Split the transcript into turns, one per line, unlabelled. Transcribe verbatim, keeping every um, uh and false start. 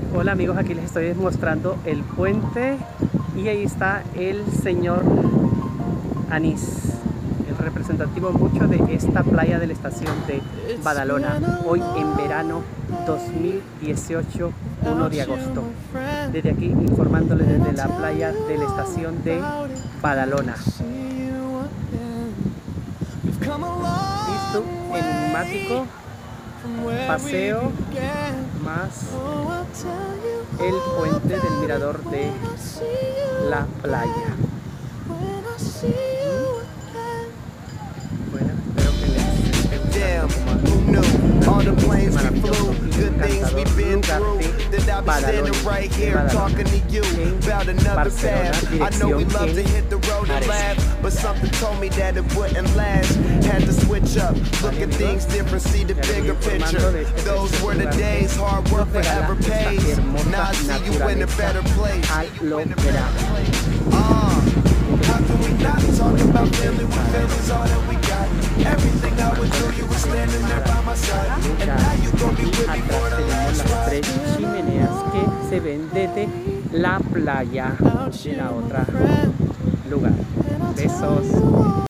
Hola amigos, aquí les estoy mostrando el puente y ahí está el señor Anís, el representativo mucho de esta playa de la estación de Badalona, hoy en verano dos mil dieciocho, uno de agosto. Desde aquí informándoles desde la playa de la estación de Badalona. Y su enigmático paseo más el puente del mirador de la playa. Bueno, espero que les guste all the planes we flew, good things we've been through, that I'll be standing right here talking to you about another path. I know we love to hit the road and laugh, but something told me that it wouldn't last. Had to switch up, look at things different, see the bigger picture. Those were the days, hard work forever pays. Now I see you in a better place. Uh, how can we not talk about family when family's all that we got? Everything I would do, you were standing there by my side, and now you gon' be with me for the last ride. Las tres chimeneas que se ven desde la playa de la otra lugar. Besos.